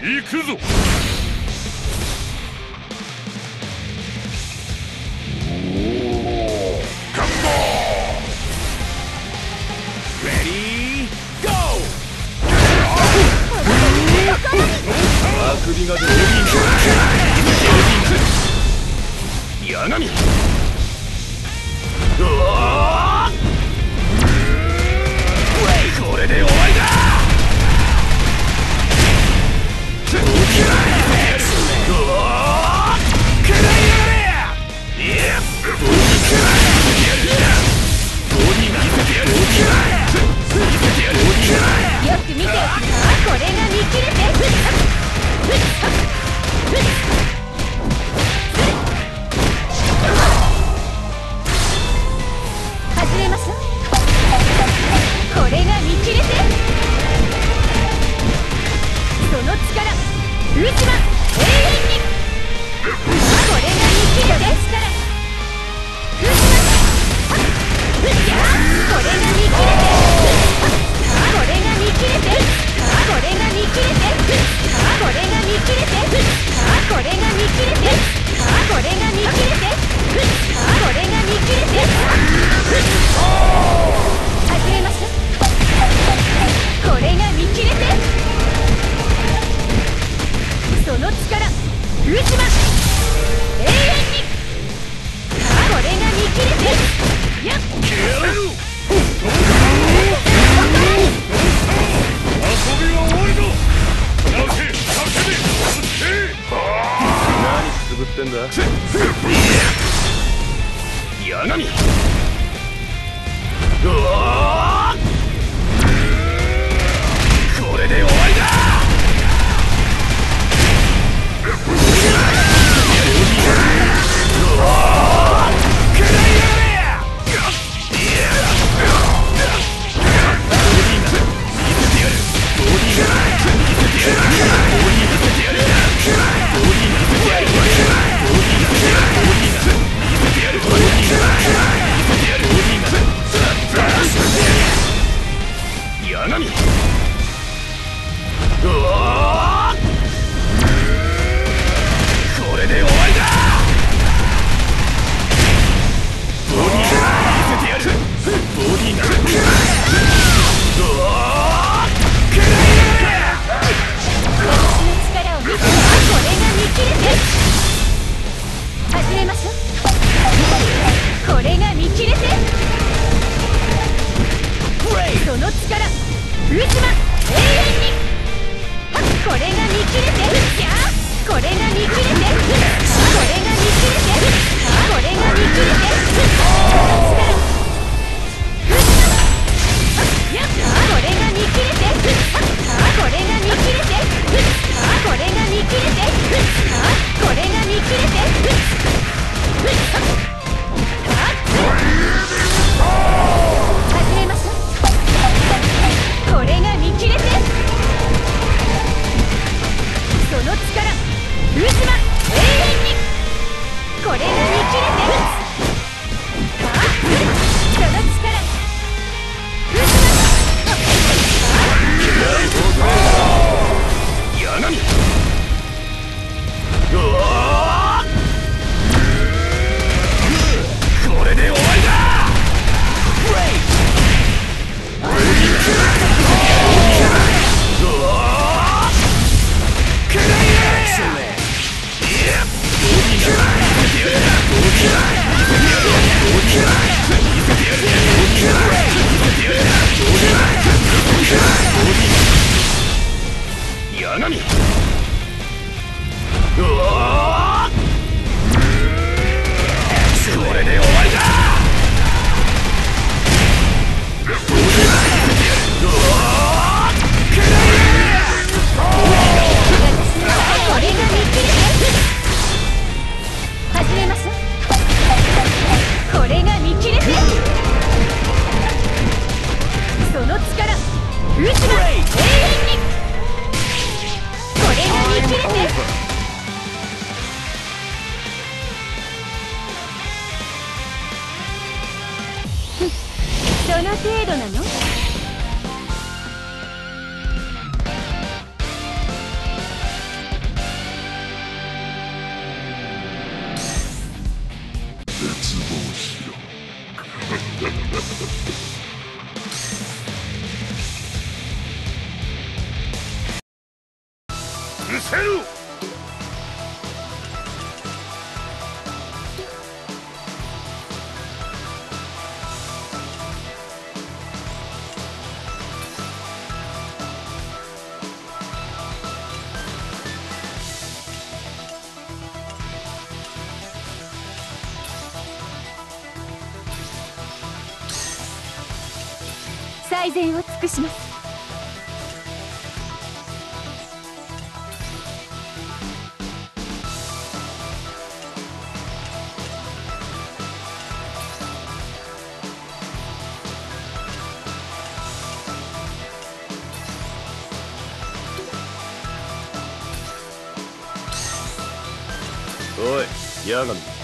行くぞ。カンボーレディーゴー。あくびが出る。ヤガミ。うわー、これで終わりだ。 よく見ておきな。これが見切れて。外れます。これが見切れて。その力渦巻永遠に。これが見切れて。力渦巻これが見切れて。これが見切れて。これが見切れて。これが見切れて。これが見切れて。これが見切れて。これが見切れて。外れます。これが見切れて。その力渦巻永遠に。これが見切れて。やっくすぶってんだ。ヤガミ。うわー、これで終わりだ。ヤガミ。うわー、これで終わりだ。ボディー見せてやる。ボディーな。うわー、くらいやれ。 私の力を見せて。これが見切れて。外れます。これが見切れて。その力渦巻永遠に。これが見切れて。これが見切れて。これが見切れて。これが見切れて。これが見切れて。これが見切れて。これが見切れて。これが見切れて。外れます。これが見切れて。その力渦巻永遠に。これが見切れて。その力渦ヤガミ。うわー、これで終わりだ。ヤガミ。うわー、これで終わりだ。 これが見切れて。外れます。これが見切れて。その力渦巻永遠に。これが見切れて。どの程度なの？ 失せる。 最善を尽くします。 おい、ヤガミ。